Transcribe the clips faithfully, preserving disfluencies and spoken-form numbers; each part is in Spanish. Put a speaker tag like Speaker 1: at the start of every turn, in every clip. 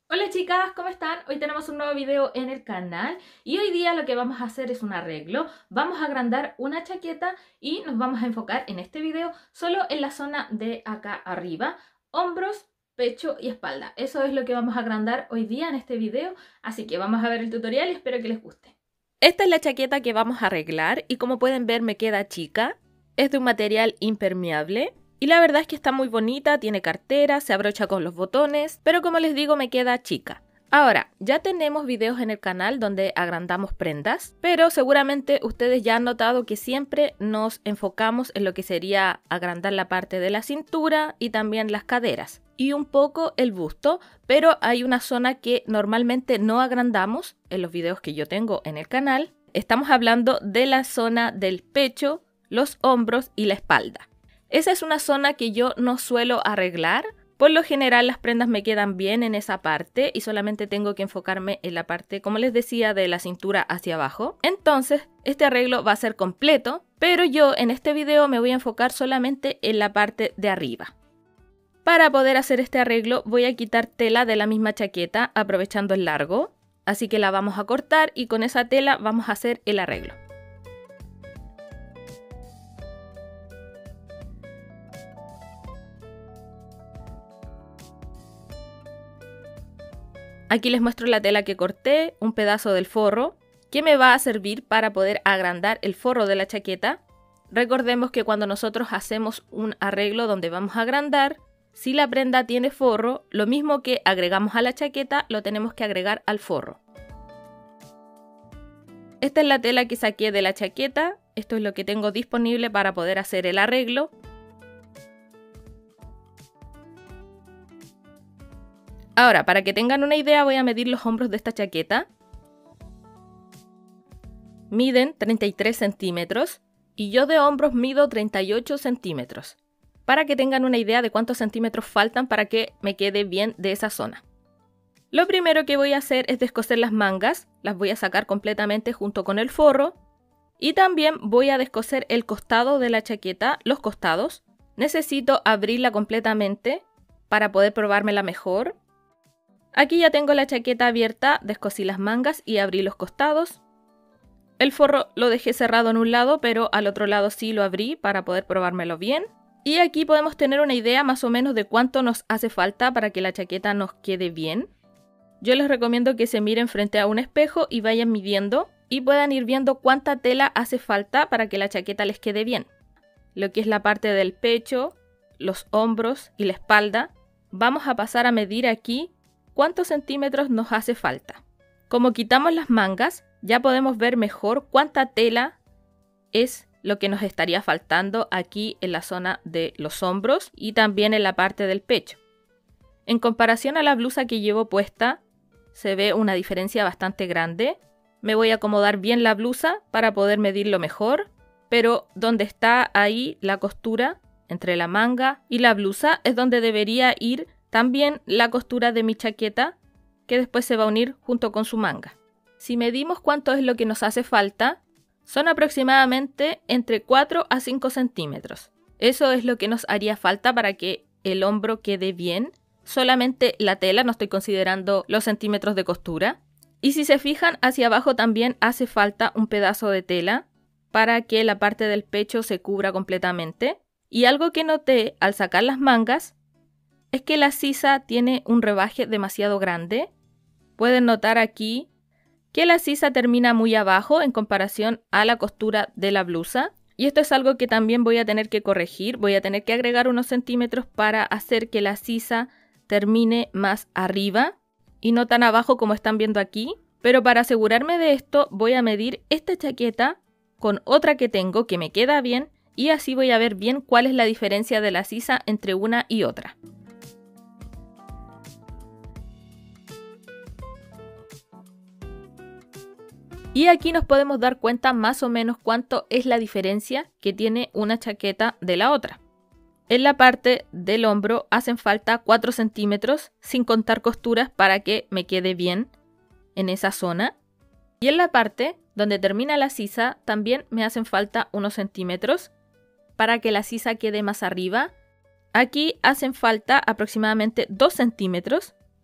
Speaker 1: Hola chicas, ¿cómo están? Hoy tenemos un nuevo video en el canal y hoy día lo que vamos a hacer es un arreglo. Vamos a agrandar una chaqueta y nos vamos a enfocar en este video solo en la zona de acá arriba, hombros, pecho y espalda. Eso es lo que vamos a agrandar hoy día en este video, así que vamos a ver el tutorial y espero que les guste. Esta es la chaqueta que vamos a arreglar y como pueden ver me queda chica. Es de un material impermeable. Y la verdad es que está muy bonita, tiene cartera, se abrocha con los botones, pero como les digo me queda chica. Ahora, ya tenemos videos en el canal donde agrandamos prendas, pero seguramente ustedes ya han notado que siempre nos enfocamos en lo que sería agrandar la parte de la cintura y también las caderas y un poco el busto, pero hay una zona que normalmente no agrandamos en los videos que yo tengo en el canal. Estamos hablando de la zona del pecho, los hombros y la espalda. Esa es una zona que yo no suelo arreglar. Por lo general las prendas me quedan bien en esa parte y solamente tengo que enfocarme en la parte, como les decía, de la cintura hacia abajo. Entonces este arreglo va a ser completo, pero yo en este video me voy a enfocar solamente en la parte de arriba. Para poder hacer este arreglo voy a quitar tela de la misma chaqueta aprovechando el largo. Así que la vamos a cortar y con esa tela vamos a hacer el arreglo. Aquí les muestro la tela que corté, un pedazo del forro, que me va a servir para poder agrandar el forro de la chaqueta. Recordemos que cuando nosotros hacemos un arreglo donde vamos a agrandar, si la prenda tiene forro, lo mismo que agregamos a la chaqueta, lo tenemos que agregar al forro. Esta es la tela que saqué de la chaqueta, esto es lo que tengo disponible para poder hacer el arreglo. Ahora, para que tengan una idea, voy a medir los hombros de esta chaqueta. Miden treinta y tres centímetros y yo de hombros mido treinta y ocho centímetros. Para que tengan una idea de cuántos centímetros faltan para que me quede bien de esa zona. Lo primero que voy a hacer es descoser las mangas, las voy a sacar completamente junto con el forro. Y también voy a descoser el costado de la chaqueta, los costados. Necesito abrirla completamente para poder probármela mejor. Aquí ya tengo la chaqueta abierta, descosí las mangas y abrí los costados. El forro lo dejé cerrado en un lado, pero al otro lado sí lo abrí para poder probármelo bien. Y aquí podemos tener una idea más o menos de cuánto nos hace falta para que la chaqueta nos quede bien. Yo les recomiendo que se miren frente a un espejo y vayan midiendo y puedan ir viendo cuánta tela hace falta para que la chaqueta les quede bien. Lo que es la parte del pecho, los hombros y la espalda, vamos a pasar a medir aquí cuántos centímetros nos hace falta. Como quitamos las mangas, ya podemos ver mejor cuánta tela es lo que nos estaría faltando aquí en la zona de los hombros y también en la parte del pecho. En comparación a la blusa que llevo puesta, se ve una diferencia bastante grande. Me voy a acomodar bien la blusa para poder medirlo mejor, pero donde está ahí la costura entre la manga y la blusa es donde debería ir también la costura de mi chaqueta, que después se va a unir junto con su manga. Si medimos cuánto es lo que nos hace falta, son aproximadamente entre cuatro a cinco centímetros. Eso es lo que nos haría falta para que el hombro quede bien. Solamente la tela, no estoy considerando los centímetros de costura. Y si se fijan, hacia abajo también hace falta un pedazo de tela para que la parte del pecho se cubra completamente. Y algo que noté al sacar las mangas es que la sisa tiene un rebaje demasiado grande. Pueden notar aquí que la sisa termina muy abajo en comparación a la costura de la blusa. Y esto es algo que también voy a tener que corregir. Voy a tener que agregar unos centímetros para hacer que la sisa termine más arriba y no tan abajo como están viendo aquí. Pero para asegurarme de esto voy a medir esta chaqueta con otra que tengo que me queda bien y así voy a ver bien cuál es la diferencia de la sisa entre una y otra. Y aquí nos podemos dar cuenta más o menos cuánto es la diferencia que tiene una chaqueta de la otra. En la parte del hombro hacen falta cuatro centímetros sin contar costuras para que me quede bien en esa zona. Y en la parte donde termina la sisa también me hacen falta unos centímetros para que la sisa quede más arriba. Aquí hacen falta aproximadamente dos centímetros.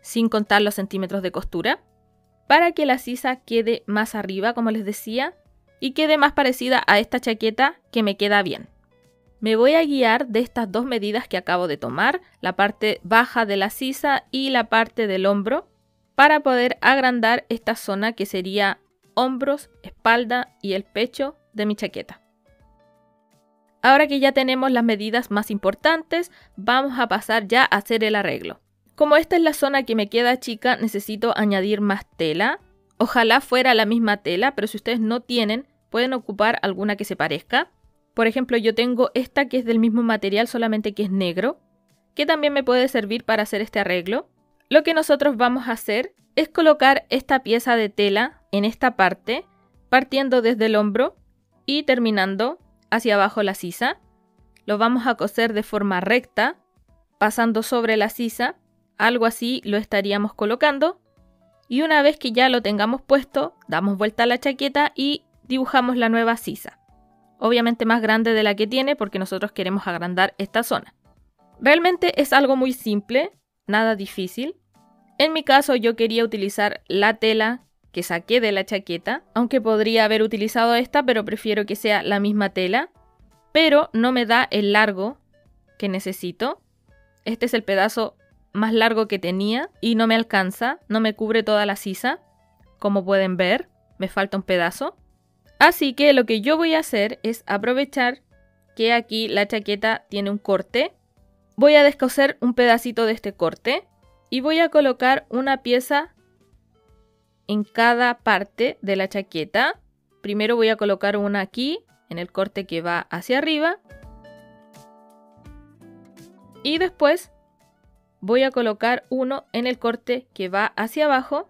Speaker 1: sin contar los centímetros de costura, para que la sisa quede más arriba, como les decía, y quede más parecida a esta chaqueta que me queda bien. Me voy a guiar de estas dos medidas que acabo de tomar, la parte baja de la sisa y la parte del hombro, para poder agrandar esta zona que sería hombros, espalda y el pecho de mi chaqueta. Ahora que ya tenemos las medidas más importantes, vamos a pasar ya a hacer el arreglo. Como esta es la zona que me queda chica, necesito añadir más tela. Ojalá fuera la misma tela, pero si ustedes no tienen, pueden ocupar alguna que se parezca. Por ejemplo, yo tengo esta que es del mismo material, solamente que es negro, que también me puede servir para hacer este arreglo. Lo que nosotros vamos a hacer es colocar esta pieza de tela en esta parte, partiendo desde el hombro y terminando hacia abajo la sisa. Lo vamos a coser de forma recta, pasando sobre la sisa. Algo así lo estaríamos colocando. Y una vez que ya lo tengamos puesto, damos vuelta a la chaqueta y dibujamos la nueva sisa. Obviamente más grande de la que tiene porque nosotros queremos agrandar esta zona. Realmente es algo muy simple, nada difícil. En mi caso yo quería utilizar la tela que saqué de la chaqueta, aunque podría haber utilizado esta, pero prefiero que sea la misma tela. Pero no me da el largo que necesito. Este es el pedazo más largo que tenía y no me alcanza, no me cubre toda la sisa. Como pueden ver, me falta un pedazo. Así que lo que yo voy a hacer es aprovechar que aquí la chaqueta tiene un corte. Voy a descoser un pedacito de este corte y voy a colocar una pieza en cada parte de la chaqueta. Primero voy a colocar una aquí, en el corte que va hacia arriba. Y después voy a colocar uno en el corte que va hacia abajo.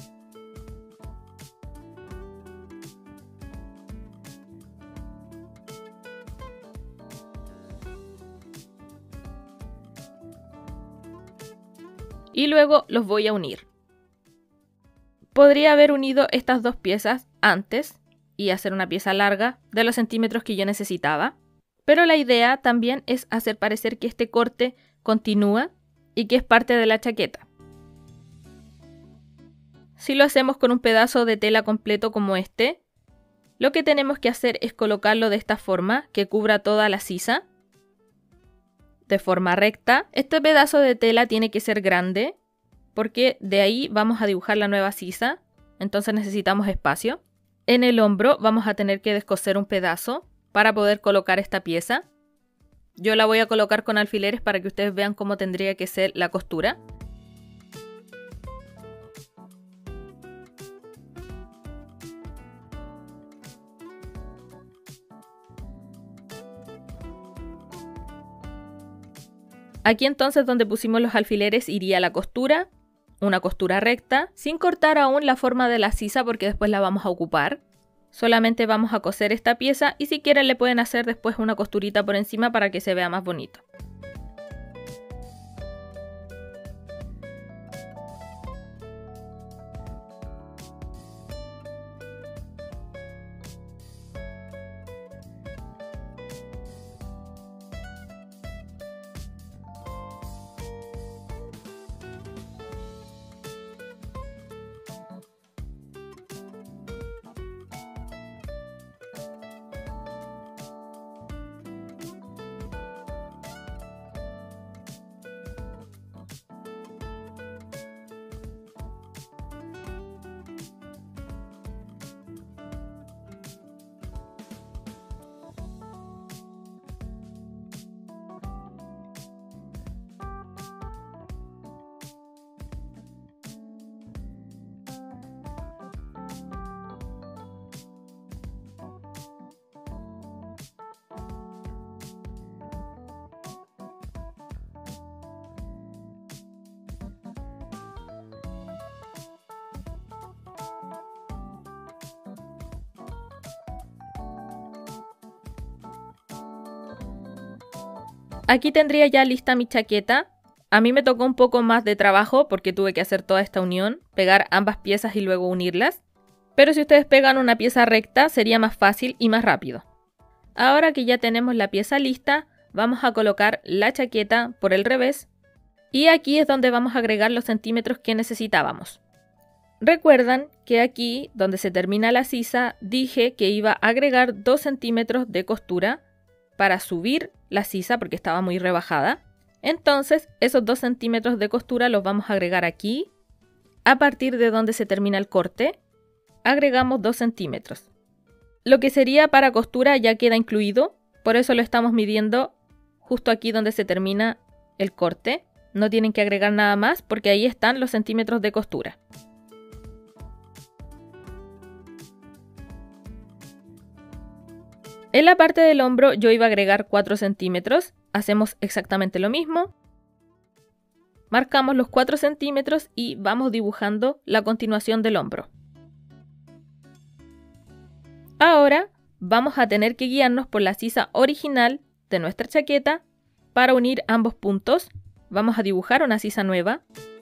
Speaker 1: Y luego los voy a unir. Podría haber unido estas dos piezas antes y hacer una pieza larga de los centímetros que yo necesitaba. Pero la idea también es hacer parecer que este corte continúa y que es parte de la chaqueta. Si lo hacemos con un pedazo de tela completo como este, lo que tenemos que hacer es colocarlo de esta forma, que cubra toda la sisa, de forma recta. Este pedazo de tela tiene que ser grande, porque de ahí vamos a dibujar la nueva sisa, entonces necesitamos espacio. En el hombro vamos a tener que descoser un pedazo para poder colocar esta pieza. Yo la voy a colocar con alfileres para que ustedes vean cómo tendría que ser la costura. Aquí entonces donde pusimos los alfileres iría la costura, una costura recta, sin cortar aún la forma de la sisa porque después la vamos a ocupar. Solamente vamos a coser esta pieza y si quieren le pueden hacer después una costurita por encima para que se vea más bonito. Aquí tendría ya lista mi chaqueta. A mí me tocó un poco más de trabajo porque tuve que hacer toda esta unión, pegar ambas piezas y luego unirlas. Pero si ustedes pegan una pieza recta sería más fácil y más rápido. Ahora que ya tenemos la pieza lista, vamos a colocar la chaqueta por el revés Y aquí es donde vamos a agregar los centímetros que necesitábamos. Recuerdan que aquí, donde se termina la sisa, dije que iba a agregar dos centímetros de costura para subir la sisa porque estaba muy rebajada. Entonces, esos dos centímetros de costura los vamos a agregar aquí. A partir de donde se termina el corte, agregamos dos centímetros. Lo que sería para costura ya queda incluido, por eso lo estamos midiendo justo aquí donde se termina el corte. No tienen que agregar nada más porque ahí están los centímetros de costura. En la parte del hombro yo iba a agregar cuatro centímetros. Hacemos exactamente lo mismo. Marcamos los cuatro centímetros y vamos dibujando la continuación del hombro. Ahora vamos a tener que guiarnos por la sisa original de nuestra chaqueta para unir ambos puntos. Vamos a dibujar una sisa nueva.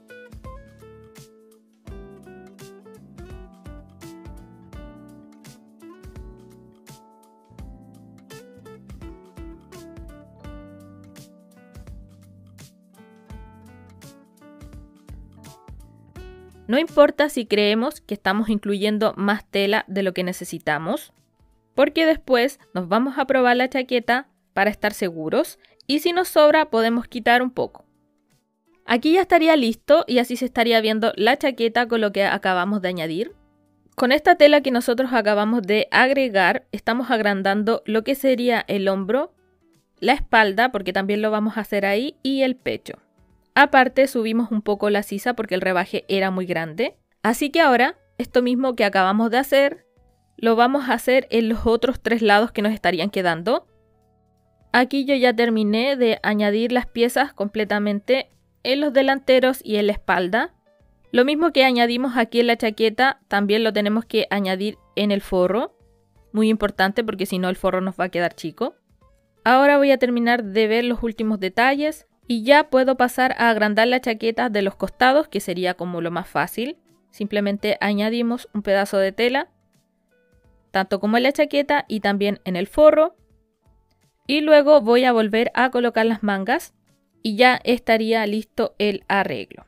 Speaker 1: No importa si creemos que estamos incluyendo más tela de lo que necesitamos, porque después nos vamos a probar la chaqueta para estar seguros y si nos sobra podemos quitar un poco. Aquí ya estaría listo y así se estaría viendo la chaqueta con lo que acabamos de añadir. Con esta tela que nosotros acabamos de agregar, estamos agrandando lo que sería el hombro, la espalda, porque también lo vamos a hacer ahí, y el pecho. Aparte subimos un poco la sisa porque el rebaje era muy grande. Así que ahora, esto mismo que acabamos de hacer, lo vamos a hacer en los otros tres lados que nos estarían quedando. Aquí yo ya terminé de añadir las piezas completamente en los delanteros y en la espalda. Lo mismo que añadimos aquí en la chaqueta, también lo tenemos que añadir en el forro. Muy importante porque si no el forro nos va a quedar chico. Ahora voy a terminar de ver los últimos detalles. Y ya puedo pasar a agrandar la chaqueta de los costados, que sería como lo más fácil. Simplemente añadimos un pedazo de tela, tanto como en la chaqueta y también en el forro. Y luego voy a volver a colocar las mangas y ya estaría listo el arreglo.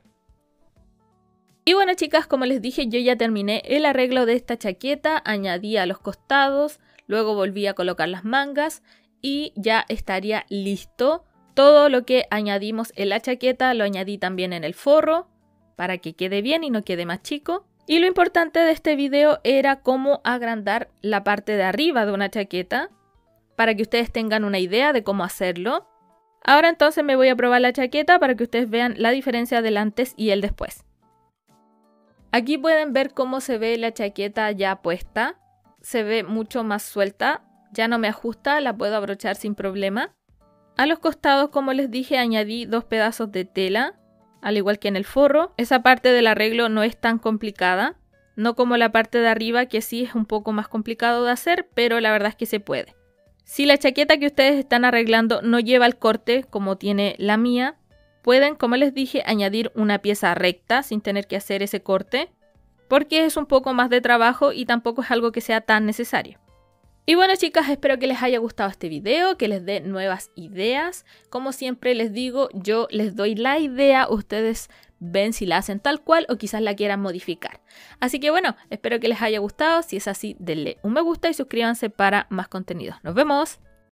Speaker 1: Y bueno chicas, como les dije, yo ya terminé el arreglo de esta chaqueta, añadí a los costados, luego volví a colocar las mangas y ya estaría listo. Todo lo que añadimos en la chaqueta lo añadí también en el forro para que quede bien y no quede más chico. Y lo importante de este video era cómo agrandar la parte de arriba de una chaqueta para que ustedes tengan una idea de cómo hacerlo. Ahora entonces me voy a probar la chaqueta para que ustedes vean la diferencia del antes y el después. Aquí pueden ver cómo se ve la chaqueta ya puesta. Se ve mucho más suelta, ya no me ajusta, la puedo abrochar sin problema. A los costados, como les dije, añadí dos pedazos de tela, al igual que en el forro. Esa parte del arreglo no es tan complicada, no como la parte de arriba que sí es un poco más complicado de hacer, pero la verdad es que se puede. Si la chaqueta que ustedes están arreglando no lleva el corte como tiene la mía, pueden, como les dije, añadir una pieza recta sin tener que hacer ese corte, porque es un poco más de trabajo y tampoco es algo que sea tan necesario. Y bueno chicas, espero que les haya gustado este video, que les dé nuevas ideas. Como siempre les digo, yo les doy la idea, ustedes ven si la hacen tal cual o quizás la quieran modificar. Así que bueno, espero que les haya gustado. Si es así, denle un me gusta y suscríbanse para más contenido. ¡Nos vemos!